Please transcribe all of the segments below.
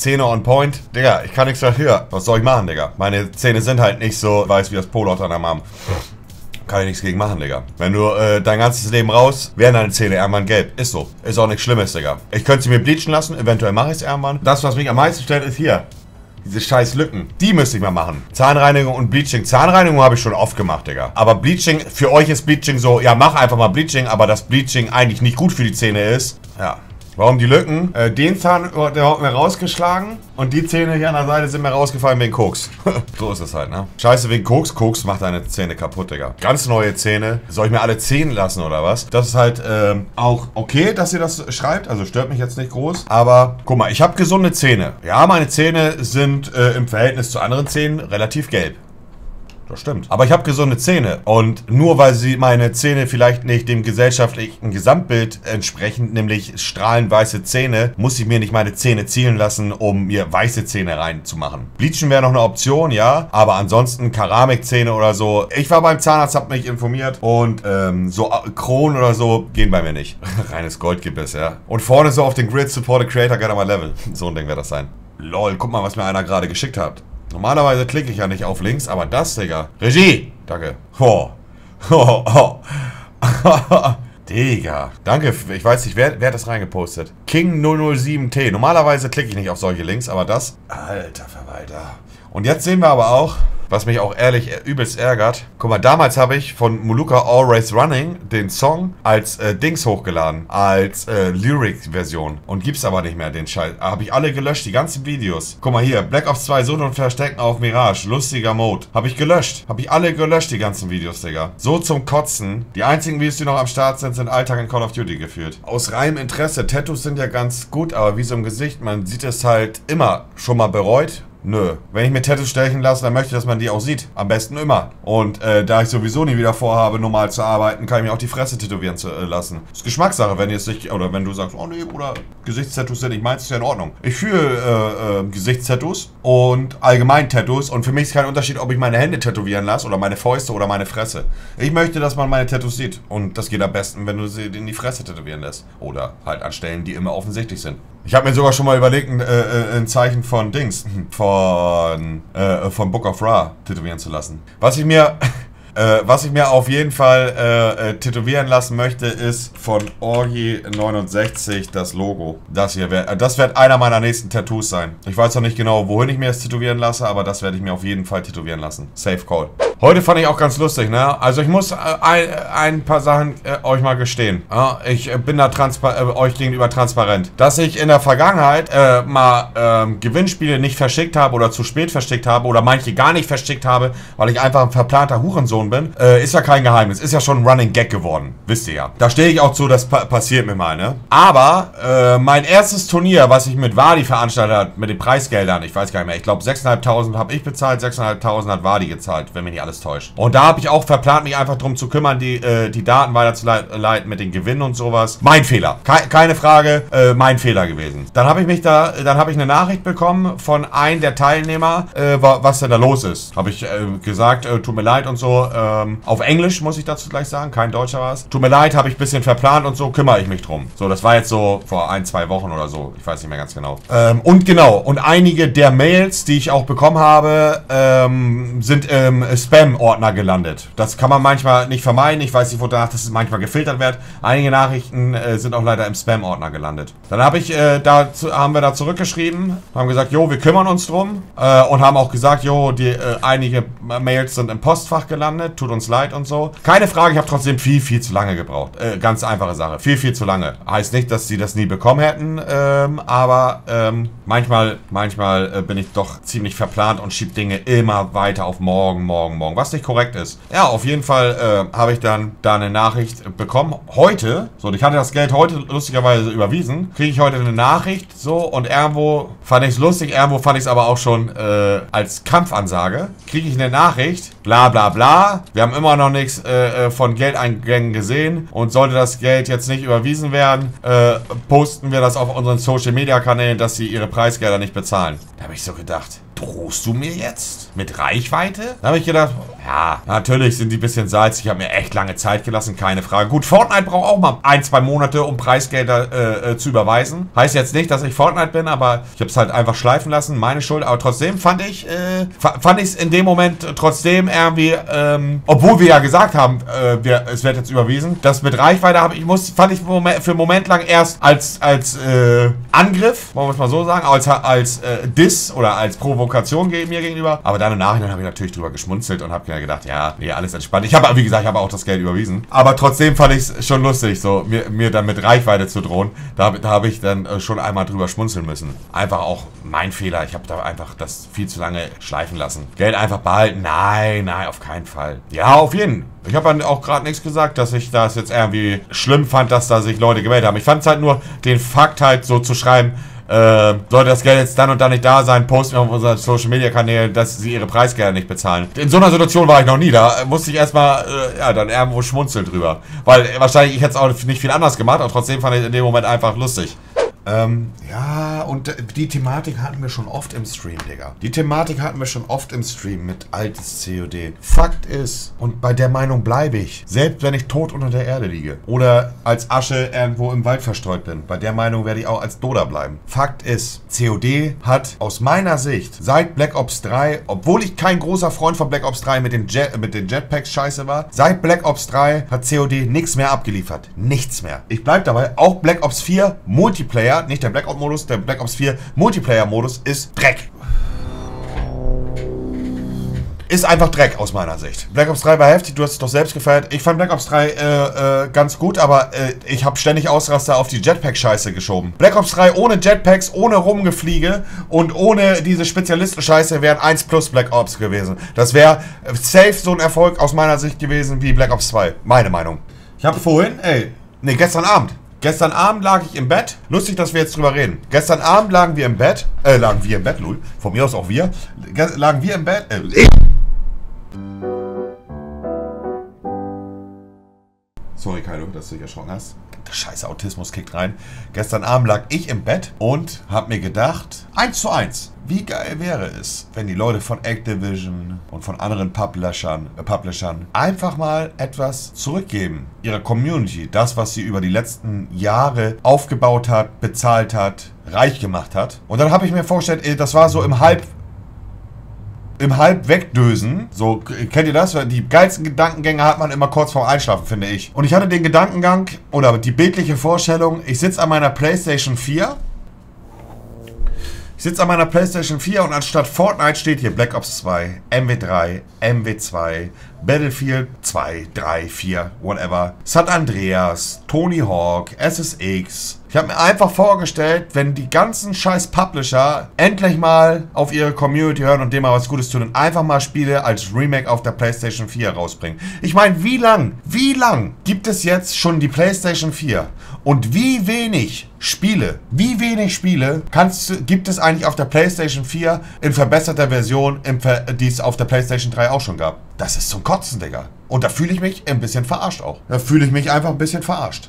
Zähne on point. Digga, ich kann nichts dafür. Was soll ich machen, Digga? Meine Zähne sind halt nicht so weiß wie das Polo an der Mom. Kann ich nichts gegen machen, Digga. Wenn du dein ganzes Leben raus, werden deine Zähne irgendwann gelb. Ist so. Ist auch nichts Schlimmes, Digga. Ich könnte sie mir bleachen lassen, eventuell mache ich es irgendwann. Das, was mich am meisten stört, ist hier. Diese scheiß Lücken. Die müsste ich mal machen. Zahnreinigung und Bleaching. Zahnreinigung habe ich schon oft gemacht, Digga. Aber Bleaching, für euch ist Bleaching so, ja, mach einfach mal Bleaching, aber dass Bleaching eigentlich nicht gut für die Zähne ist. Ja. Warum die Lücken? Den Zahn, der hat mir rausgeschlagen und die Zähne hier an der Seite sind mir rausgefallen wegen Koks. So ist es halt, ne? Scheiße wegen Koks. Koks macht deine Zähne kaputt, Digga. Ganz neue Zähne. Soll ich mir alle ziehen lassen oder was? Das ist halt auch okay, dass ihr das schreibt. Also stört mich jetzt nicht groß. Aber guck mal, ich habe gesunde Zähne. Ja, meine Zähne sind im Verhältnis zu anderen Zähnen relativ gelb. Das stimmt. Aber ich habe gesunde Zähne. Und nur weil sie meine Zähne vielleicht nicht dem gesellschaftlichen Gesamtbild entsprechen, nämlich strahlend weiße Zähne, muss ich mir nicht meine Zähne zielen lassen, um mir weiße Zähne reinzumachen. Bleachen wäre noch eine Option, ja. Aber ansonsten Keramikzähne oder so. Ich war beim Zahnarzt, hab mich informiert. Und so Kronen oder so gehen bei mir nicht. Reines Goldgebiss, ja. Und vorne so auf den Grid Support a Creator, get on my level. So ein Ding wird das sein. Lol, guck mal, was mir einer gerade geschickt hat. Normalerweise klicke ich ja nicht auf links, aber das, Digga. Regie! Danke. Oh. Oh, oh. Digga. Danke, ich weiß nicht, wer hat das reingepostet? King007T. Normalerweise klicke ich nicht auf solche Links, aber das... Alter Verwalter. Und jetzt sehen wir aber auch, was mich auch ehrlich übelst ärgert. Guck mal, damals habe ich von Molucca Always Running den Song als Dings hochgeladen, als Lyric-Version. Und gibt's aber nicht mehr, den Scheiß. Habe ich alle gelöscht, die ganzen Videos. Guck mal hier, Black Ops 2 Sucht und Verstecken auf Mirage, lustiger Mode. Habe ich gelöscht. Habe ich alle gelöscht, die ganzen Videos, Digga. So zum Kotzen. Die einzigen Videos, die noch am Start sind, sind Alltag in Call of Duty geführt. Aus reinem Interesse. Tattoos sind ja ganz gut, aber wie so im Gesicht, man sieht es halt immer schon mal bereut. Nö. Wenn ich mir Tattoos stechen lasse, dann möchte ich, dass man die auch sieht. Am besten immer. Und da ich sowieso nie wieder vorhabe, normal zu arbeiten, kann ich mir auch die Fresse tätowieren lassen. Das ist Geschmackssache, wenn ihr es nicht, oder wenn du sagst, oh nee, Bruder, Gesichtstattoos sind nicht meins, ist ja in Ordnung. Ich fühle Gesichtstattoos und allgemein Tattoos und für mich ist kein Unterschied, ob ich meine Hände tätowieren lasse oder meine Fäuste oder meine Fresse. Ich möchte, dass man meine Tattoos sieht. Und das geht am besten, wenn du sie in die Fresse tätowieren lässt. Oder halt an Stellen, die immer offensichtlich sind. Ich habe mir sogar schon mal überlegt, ein Zeichen von Dings, von Book of Ra tätowieren zu lassen. Was ich mir auf jeden Fall tätowieren lassen möchte, ist von Orgi69 das Logo. Das hier das wird einer meiner nächsten Tattoos sein. Ich weiß noch nicht genau, wohin ich mir das tätowieren lasse, aber das werde ich mir auf jeden Fall tätowieren lassen. Safe Call. Heute fand ich auch ganz lustig, ne? Also ich muss ein paar Sachen euch mal gestehen. Ja? Ich bin da euch gegenüber transparent. Dass ich in der Vergangenheit mal Gewinnspiele nicht verschickt habe oder zu spät verschickt habe oder manche gar nicht verschickt habe, weil ich einfach ein verplanter Hurensohn bin, ist ja kein Geheimnis. Ist ja schon ein Running Gag geworden. Wisst ihr ja. Da stehe ich auch zu, das passiert mir mal, ne? Aber mein erstes Turnier, was ich mit Wadi veranstaltet habe, mit den Preisgeldern, ich weiß gar nicht mehr, ich glaube 6.500 habe ich bezahlt, 6.500 hat Wadi gezahlt, wenn mich nicht alles täuscht. Und da habe ich auch verplant, mich einfach darum zu kümmern, die Daten weiterzuleiten mit den Gewinnen und sowas. Mein Fehler. Keine Frage, mein Fehler gewesen. Dann habe ich eine Nachricht bekommen von einem der Teilnehmer, was denn da los ist. Habe ich gesagt, tut mir leid und so. Auf Englisch muss ich dazu gleich sagen, kein Deutscher war es. Tut mir leid, habe ich ein bisschen verplant und so, kümmere ich mich drum. So, das war jetzt so vor 1-2 Wochen oder so. Ich weiß nicht mehr ganz genau. Und einige der Mails, die ich auch bekommen habe, sind im Spam-Ordner gelandet. Das kann man manchmal nicht vermeiden. Ich weiß nicht, wonach das manchmal gefiltert wird. Einige Nachrichten sind auch leider im Spam-Ordner gelandet. Dann haben wir da zurückgeschrieben, haben gesagt, jo, wir kümmern uns drum. Und haben auch gesagt, jo, einige Mails sind im Postfach gelandet. Tut uns leid und so. Keine Frage, ich habe trotzdem viel, viel zu lange gebraucht. Ganz einfache Sache. Viel, viel zu lange. Heißt nicht, dass sie das nie bekommen hätten, aber manchmal bin ich doch ziemlich verplant und schiebe Dinge immer weiter auf morgen, was nicht korrekt ist. Ja, auf jeden Fall habe ich dann da eine Nachricht bekommen. Heute, so, ich hatte das Geld heute lustigerweise überwiesen, kriege ich heute eine Nachricht, so, und irgendwo fand ich es lustig, irgendwo fand ich es aber auch schon als Kampfansage. Kriege ich eine Nachricht, bla bla bla, wir haben immer noch nichts von Geldeingängen gesehen und sollte das Geld jetzt nicht überwiesen werden, posten wir das auf unseren Social Media Kanälen, dass sie ihre Preisgelder nicht bezahlen. Da habe ich so gedacht, drohst du mir jetzt mit Reichweite? Da habe ich gedacht, ja, natürlich sind die ein bisschen salzig. Ich habe mir echt lange Zeit gelassen, keine Frage. Gut, Fortnite braucht auch mal 1-2 Monate, um Preisgelder zu überweisen. Heißt jetzt nicht, dass ich Fortnite bin, aber ich habe es halt einfach schleifen lassen. Meine Schuld. Aber trotzdem fand ich es in dem Moment trotzdem irgendwie, obwohl wir ja gesagt haben, es wird jetzt überwiesen, das mit Reichweite fand ich für einen Moment lang erst als Angriff, wollen wir es mal so sagen, als Diss oder als Provokation mir gegenüber. Aber dann im Nachhinein habe ich natürlich drüber geschmunzelt und habe mir gedacht, ja, nee, alles entspannt. Wie gesagt, ich habe auch das Geld überwiesen. Aber trotzdem fand ich es schon lustig, so mir dann mit Reichweite zu drohen. Da habe ich dann schon einmal drüber schmunzeln müssen. Einfach auch mein Fehler. Ich habe da einfach das viel zu lange schleifen lassen. Geld einfach behalten? Nein, auf keinen Fall. Ja, auf jeden Fall. Ich habe dann auch gerade nichts gesagt, dass ich das jetzt irgendwie schlimm fand, dass da sich Leute gemeldet haben. Ich fand es halt nur den Fakt halt so zu schreiben, sollte das Geld jetzt dann und dann nicht da sein, posten wir auf unseren Social Media Kanälen, dass sie ihre Preisgelder nicht bezahlen. In so einer Situation war ich noch nie. Da musste ich erstmal dann irgendwo schmunzeln drüber. Weil wahrscheinlich ich hätte es auch nicht viel anders gemacht, aber trotzdem fand ich es in dem Moment einfach lustig. Ja, und die Thematik hatten wir schon oft im Stream, Digga. Die Thematik hatten wir schon oft im Stream mit altes COD. Fakt ist, und bei der Meinung bleibe ich, selbst wenn ich tot unter der Erde liege oder als Asche irgendwo im Wald verstreut bin, bei der Meinung werde ich auch als Doda bleiben. Fakt ist, COD hat aus meiner Sicht seit Black Ops 3, obwohl ich kein großer Freund von Black Ops 3 mit den Jetpacks scheiße war, seit Black Ops 3 hat COD nichts mehr abgeliefert. Nichts mehr. Ich bleib dabei, auch Black Ops 4 Multiplayer, nicht der Black Ops-Modus, der Black Ops 4 Multiplayer-Modus ist Dreck. Ist einfach Dreck aus meiner Sicht. Black Ops 3 war heftig, du hast es doch selbst gefeiert. Ich fand Black Ops 3 ganz gut, aber ich habe ständig Ausraster auf die Jetpack-Scheiße geschoben. Black Ops 3 ohne Jetpacks, ohne Rumgefliege und ohne diese Spezialisten-Scheiße wären 1+ Black Ops gewesen. Das wäre safe so ein Erfolg aus meiner Sicht gewesen wie Black Ops 2. Meine Meinung. Ich habe vorhin, gestern Abend lag ich im Bett. Lustig, dass wir jetzt drüber reden. Gestern Abend lagen wir im Bett, lol. Von mir aus auch wir. Lagen wir im Bett, Sorry, Kaido, dass du dich erschrocken hast. Der scheiße Autismus kickt rein. Gestern Abend lag ich im Bett und hab mir gedacht, 1:1. Wie geil wäre es, wenn die Leute von Activision und von anderen Publishern einfach mal etwas zurückgeben. Ihrer Community, das, was sie über die letzten Jahre aufgebaut hat, bezahlt hat, reich gemacht hat. Und dann habe ich mir vorgestellt, das war so im Halb wegdösen. So, kennt ihr das? Die geilsten Gedankengänge hat man immer kurz vorm Einschlafen, finde ich. Und ich hatte den Gedankengang oder die bildliche Vorstellung, ich sitze an meiner PlayStation 4. Ich sitze an meiner PlayStation 4 und anstatt Fortnite steht hier Black Ops 2, MW3, MW2, Battlefield 2, 3, 4, whatever. San Andreas, Tony Hawk, SSX. Ich habe mir einfach vorgestellt, wenn die ganzen scheiß Publisher endlich mal auf ihre Community hören und dem mal was Gutes tun und einfach mal Spiele als Remake auf der PlayStation 4 rausbringen. Ich meine, wie lang gibt es jetzt schon die PlayStation 4? Und wie wenig Spiele gibt es eigentlich auf der PlayStation 4 in verbesserter Version, die es auf der PlayStation 3 auch schon gab? Das ist zum Kotzen, Digga. Und da fühle ich mich ein bisschen verarscht auch. Da fühle ich mich einfach ein bisschen verarscht.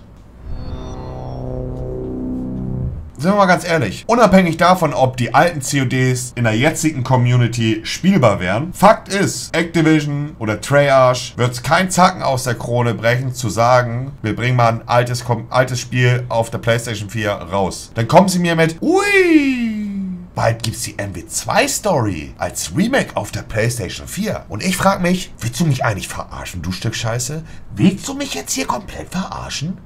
Sind wir mal ganz ehrlich, unabhängig davon, ob die alten CODs in der jetzigen Community spielbar wären, Fakt ist, Activision oder Treyarch wird es kein Zacken aus der Krone brechen, zu sagen, wir bringen mal ein altes Spiel auf der PlayStation 4 raus. Dann kommen sie mir mit, ui, bald gibt's die MW2-Story als Remake auf der PlayStation 4. Und ich frage mich, willst du mich eigentlich verarschen, du Stück Scheiße? Willst du mich jetzt hier komplett verarschen?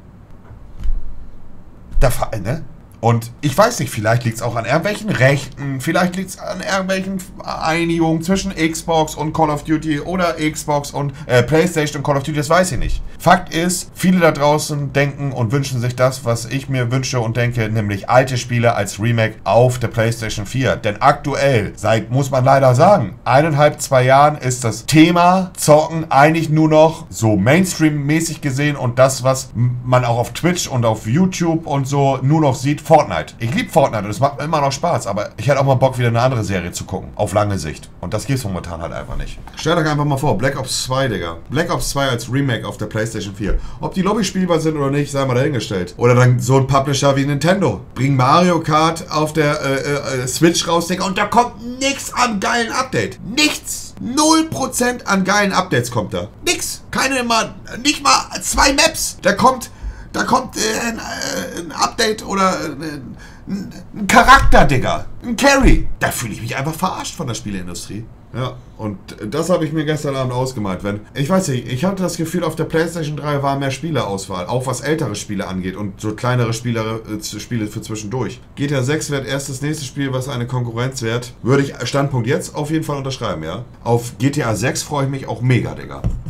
Ne? Und ich weiß nicht, vielleicht liegt es auch an irgendwelchen Rechten, vielleicht liegt es an irgendwelchen Einigungen zwischen Xbox und Call of Duty oder Xbox und PlayStation und Call of Duty, das weiß ich nicht. Fakt ist, viele da draußen denken und wünschen sich das, was ich mir wünsche und denke, nämlich alte Spiele als Remake auf der PlayStation 4. Denn aktuell, muss man leider sagen, 1,5, 2 Jahren ist das Thema Zocken eigentlich nur noch so Mainstream-mäßig gesehen und das, was man auch auf Twitch und auf YouTube und so nur noch sieht, Fortnite. Ich liebe Fortnite und es macht immer noch Spaß, aber ich hätte auch mal Bock, wieder eine andere Serie zu gucken. Auf lange Sicht. Und das gibt's momentan halt einfach nicht. Stellt euch einfach mal vor, Black Ops 2, Digga. Black Ops 2 als Remake auf der PlayStation PlayStation 4. Ob die Lobby spielbar sind oder nicht, sei mal dahingestellt. Oder dann so ein Publisher wie Nintendo. Bring Mario Kart auf der Switch raus, Digga, und da kommt nichts an geilen Update. Nichts. 0% an geilen Updates kommt da. Nix. Nicht mal 2 Maps. Da kommt ein Update oder ein Charakter, Digga. Ein Carry. Da fühle ich mich einfach verarscht von der Spieleindustrie. Ja, und das habe ich mir gestern Abend ausgemalt. Ich weiß nicht, ich hatte das Gefühl, auf der PlayStation 3 war mehr Spieleauswahl, auch was ältere Spiele angeht und so kleinere Spiele für zwischendurch. GTA 6 wird erst das nächste Spiel, was eine Konkurrenz wird. Würde ich Standpunkt jetzt auf jeden Fall unterschreiben, ja. Auf GTA 6 freue ich mich auch mega, Digga.